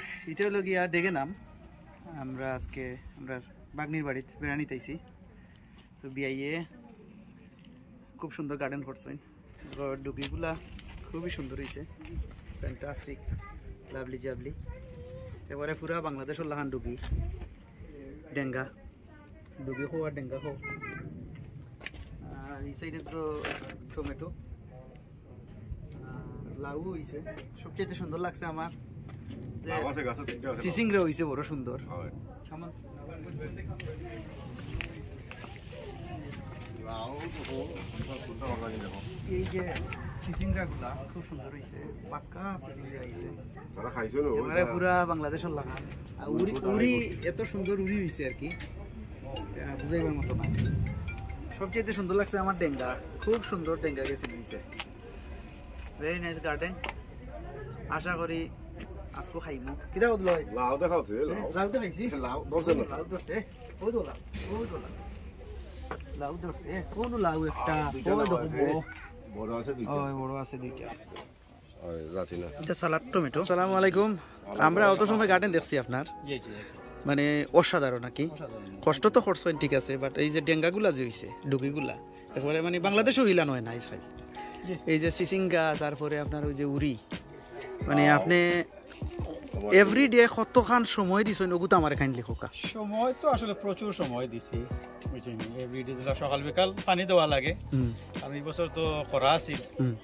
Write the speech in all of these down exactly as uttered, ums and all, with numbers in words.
এটা হলো গিয়া ডেগেনাম। আমরা আজকে আমরা বাগনির বাড়িতে বেড়ানিতে আইছি। তো বিআইয়ে খুব সুন্দর গার্ডেন করছেন, ডুগিগুলা খুবই সুন্দর হয়েছে, ফ্যান্টাস্টিক, লাভলি জাভলি। এবারে পুরা বাংলাদেশের লাহান ডুগি, ডেঙ্গা ডুগি খো আর ডেঙ্গা খো। আর এই সাইডে তো টমেটো, লাউ হয়েছে। সবচেয়ে সুন্দর লাগছে আমার সিসিংরা হয়েছে, বড় সুন্দর। এই যে সিসিংরা গুলা খুব সুন্দর হয়েছে, পাক্কা সিসিংরা হয়েছে, পুরা বাংলাদেশের লাগা। উড়ি উড়ি এত সুন্দর উড়ি হয়েছে আর কি, বুঝাইবার মতো না। সবচেয়ে সুন্দর লাগছে আমার ডেঙ্গা, খুব সুন্দর ডেঙ্গা গেছে নিয়েছে। Very nice garden. আশা করি আজকে খাইমু। কিটা বদল লাউ দেখাওছে, লাউ দেখাইছি, লাউ ধরছে না, লাউ ধরছে, ওই তো লাউ, ওই তো লাউ, লাউ ধরছে। কোন লাউ একটা, ওই দেখো বড় বড় আছে দুইটা, ওই বড় আছে দুইটা। ওই জাতি না, এটা সালাদ টমেটো। আসসালামু আলাইকুম। আমরা অত সময় গার্ডেন দেখছি আপনার, জি জি, মানে অসাধারণ নাকি? কষ্ট তো করছেন ঠিক আছে, বাট এই যে ডেঙ্গাগুলা যে হইছে, ডুগিগুলা একেবারে মানে বাংলাদেশও হিলা নয় না। এই যে সিসিঙ্গা, তারপরে আপনার ওই যে উড়ি, মানে আপনি এভরিডে কতখান সময় দিছেন ওগুতো আমার এখানে লেখা? সময় তো আসলে প্রচুর সময় দিছি, বুঝছেন। এভরিডে যেটা সকাল বিকাল পানি দেওয়া লাগে। আর এই বছর তো করা আছিল,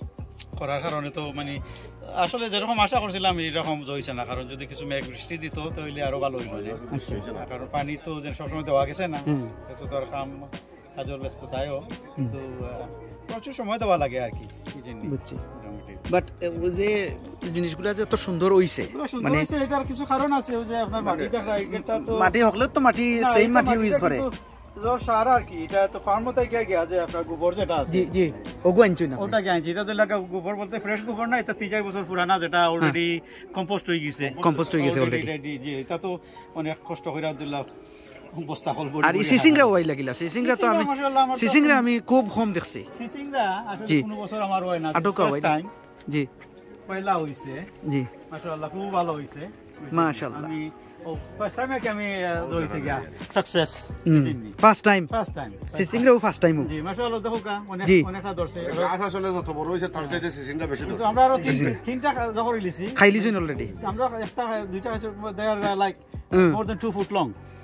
করার কারণে তো মানে আসলে যেরকম আশা করছিলাম এইরকম হয়েছে না। কারণ যদি কিছু মেঘ বৃষ্টি দিত তাহলে আরো ভালো হইল, কারণ পানি তো যে সবসময় দেওয়া গেছে না, তো তার কাম কাজের ব্যস্ততায়ও, কিন্তু প্রচুর সময় দেওয়া লাগে আর কি। বুঝছি, বাট যে জিনিসগুলো যে এত সুন্দর হইছে, মানে এটার কিছু কারণ আছে। যে আপনার মাটি দেখা, এটা তো মাটি হলে তো মাটি সেম মাটি ইউজ করে, জোর সার আর কি। এটা তো ফার্মতে গিয়ে গিয়া যে আপনার গোবর যেটা আছে, জি জি, ওগো আনছি না, ওটা কি আনছি। এটা তো লাগা গোবর বলতে ফ্রেশ গোবর না, এটা তিন চার বছর পুরানা, যেটা অলরেডি কম্পোস্ট হয়ে গেছে, কম্পোস্ট হয়ে গেছে অলরেডি। জি, এটা তো অনেক কষ্ট করে আব্দুল্লাহ বস্তা হল বড়। আর এই সিসিংরা ওই লাগিলা, সিসিংরা তো আমি সিসিংরা আমি খুব কম দেখছি। সিসিংরা আসলে কোন বছর আমার হয় না, ফার্স্ট টাইম জি পয়লা হইছে। জি মাশাআল্লাহ, খুব ভালো হইছে মাশাআল্লাহ। আমি ও ফার্স্ট টাইম কি আমি হইছে গিয়া success, first time first time সিসিংরা ও ফার্স্ট টাইম। জি মাশাআল্লাহ, দেখো কা অনেক অনেকটা ধরছে। গাছ আসলে যত বড় হইছে তার চাইতে সিসিংরা বেশি ধরছে। আমরা আরো তিনটা জহর লিছি, খাইলিছেন অলরেডি। আমরা একটা দুইটা আছে, they are like more than two foot long.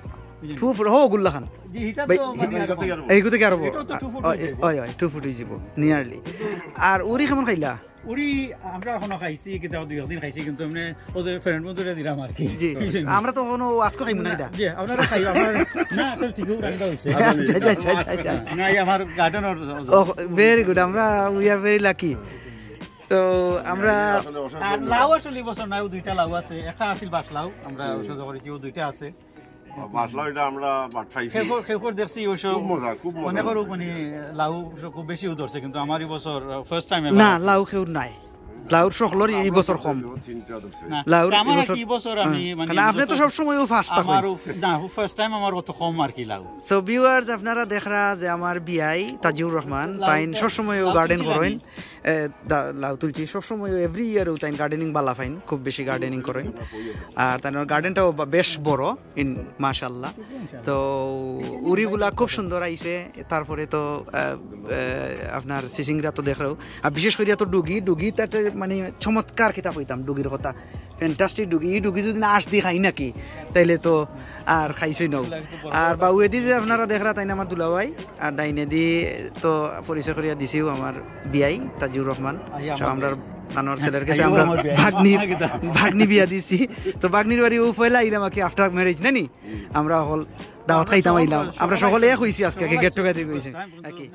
Two foot হো গুল্লা খান, জি এটা তো মানে এইগুতে কি আরব, এটা তো টু ফুট ওই ওই টু ফুট হই যাব নিয়ারলি। আর উরি কেমন খাইলা? উরি আমরা এখনো খাইছি, কিন্তু দুই দিন খাইছি, কিন্তু এমনি ওদের ফ্রেন্ড বন্ধুরা দিলাম আর কি। জি, আমরা তো এখনো আজকে খাইমু না। এটা জি আপনারা খাই, আমার না আসলে ঠিকই রান্না হইছে। আচ্ছা আচ্ছা আচ্ছা, না এই আমার গার্ডেনের, ও ভেরি গুড, আমরা উই আর ভেরি লাকি। তো আমরা লাউ আসলে বছর নাই, দুইটা লাউ আছে, একটা আছিল বাস লাউ, আমরা ওষুধ করেছি, ও দুইটা আছে বাসলাও। এটা আমরা বাট খাইছি, খেখর দেখছি, ওইসব খুব মজা, খুব মজা। অনেকের মানে লাউ খুব বেশি ধরছে, কিন্তু আমার এই বছর ফার্স্ট টাইম না লাউ খেউর নাই। লাউর সকলের এই বছর কম, লাউর এই বছর আমি মানে আপনি তো সব সময় ফার্স্ট থাকেন, আমার না ফার্স্ট টাইম আমার কত কম আর কি লাউ। সো ভিউয়ার্স, আপনারা দেখরা যে আমার বিআই তাজিউর রহমান তাইন সব সময় গার্ডেন করেন, লাউ তুলছি সব সময়, এভরি ইয়ার তাইন গার্ডেনিং বালা ফাইন, খুব বেশি গার্ডেনিং করেন। আর তাই গার্ডেনটাও বেশ বড় ইন মাশাআল্লাহ। তো উড়িগুলা খুব সুন্দর আইছে। তারপরে তো আপনার সিসিংরা তো দেখরাও, আর বিশেষ করে তো ডুগি ডুগি তাতে মানে চমৎকার কিতাব হইতাম ডুগির কথা, ফ্যান্টাস্টিক ডুগি। এই ডুগি যদি না আস দিয়ে খাই নাকি তাইলে তো আর খাইছই নাও। আর বাউয়ে দি যে আপনারা দেখরা তাই না আমার দুলাভাই, আর ডাইনে দি তো পরিচয় করিয়া দিছিও আমার বিআই তাজিউর রহমান। আমরা আনোয়ার ছেলের কাছে আমরা ভাগ্নি ভাগ্নি বিয়া দিছি। তো ভাগ্নির বাড়ি ও পয়লা আইলাম আর কি, আফটার ম্যারেজ নানি আমরা হল দাওয়াত খাইতাম আইলাম, আমরা সকলে এক হইছি আজকে, গেট টুগেদার হইছে আর কি।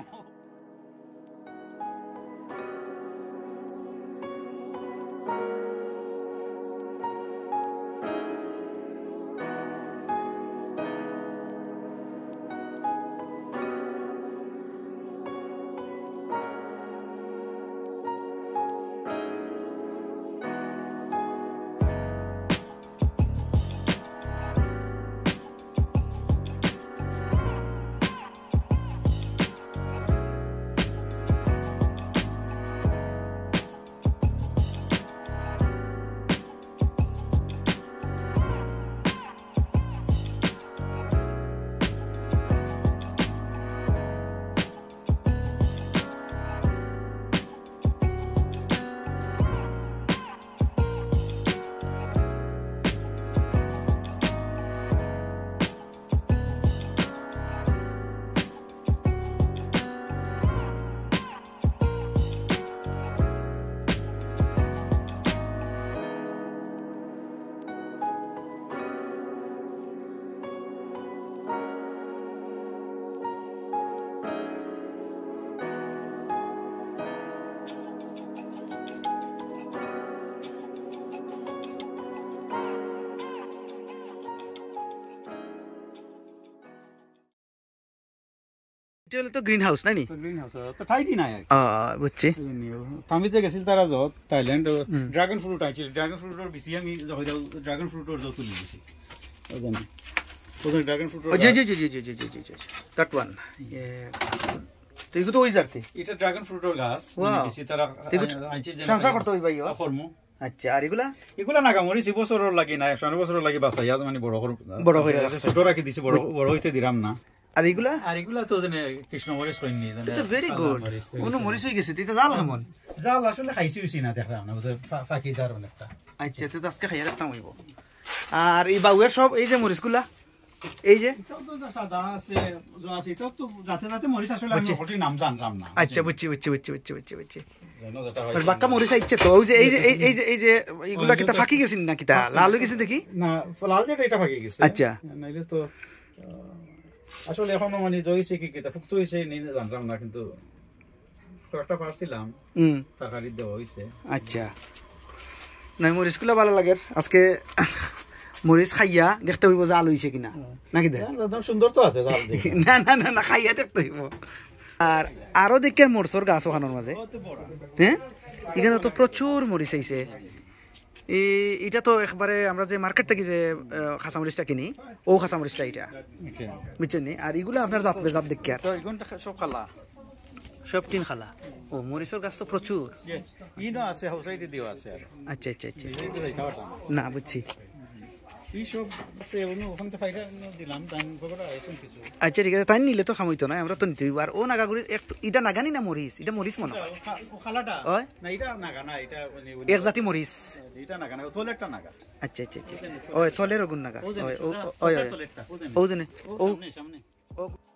এটা হলো তো গ্রিন হাউস নাইনি গ্রিন হাউস তো টাইটি নাই আর আ বুঝছি তামিতে গেছিল তারা যত থাইল্যান্ড ড্রাগন ফ্রুট আইছিল ড্রাগন ফ্রুটের বেশি আমি যখন ড্রাগন ফ্রুটের যত তুলি দিছি ওই জানি ওই ড্রাগন ফ্রুটের জি জি জি জি জি জি জি জি দ্যাট ওয়ান তো এগুলো তো ওই জারতে এটা ড্রাগন ফ্রুটের গাছ বেশি তারা আইছে যে ট্রান্সফার করতে হই ভাইও ফরমু আচ্ছা আর এগুলা এগুলা নাগামরি সি বছর লাগি না একশো বছর লাগি বাসা ইয়াদ মানে বড় বড় হইরা রাখছে ছোট রাখি দিছি বড় বড় হইতে দিরাম না আর এগুলা আর এগুলা তো জানে কৃষ্ণ মরিচ কইনি জানে এটা ভেরি গুড কোন মরিচ হই গেছে এটা জাল কেমন জাল আসলে খাইছি হইছি না দেখলাম না বুঝে ফাকি দার অনেকটা আচ্ছা তো আজকে খাইয়া রাখতাম হইব আর এই বাউয়ের সব এই যে মরিচগুলা এই যে তো সাদা আছে जो আছে তো তো যাতে যাতে মরিচ আসলে আমি ওটি নাম জানলাম না আচ্ছা বুঝছি বুঝছি বুঝছি বুঝছি বুঝছি বুঝছি আর বাক্কা মরিচ আইছে তো ওই যে এই যে এই যে এই যে এগুলা কিটা ফাকি গেছিন না কিটা লাল হই গেছে দেখি না লাল যেটা এটা ফাকি গেছে আচ্ছা নাইলে তো আসলে এখনো মানে জইছে কি কিটা ফুক্ত হইছে নেই জানলাম না কিন্তু কয়েকটা পারছিলাম হুম তরকারি দেওয়া হইছে আচ্ছা নাই মরিচগুলা ভালো লাগে আজকে মরিচ খাইয়া দেখতে হইব জাল হইছে কিনা নাকি দেখ সুন্দর তো আছে জাল দেখি না না না না খাইয়া দেখতে হইব আর আরো দেখে মরসর গাছ ওখানোর মাঝে হ্যাঁ এখানে তো প্রচুর মরিচ আইছে এটা তো একবারে আমরা যে মার্কেট থেকে যে খাসা মরিচটা কিনি ও খাসা মরিচটা এটা বুঝছেন নি আর এগুলো আপনার জাত জাত দেখি আর সব খালা সব টিন খালা ও মরিচর গাছ তো প্রচুর ইনো আছে হাউসাইডে দিও আছে আর আচ্ছা আচ্ছা আচ্ছা না বুঝছি আচ্ছা ঠিক আছে তাই নিলে তো খামইতো না আমরা তো নিতে হইব আর ও নাগাগুড়ি একটু এটা নাগানি না মরিচ এটা মরিচ মনে হয় এক জাতি মরিচ আচ্ছা আচ্ছা আচ্ছা ওই থলের গুণ নাগা ওই ও ও ও ও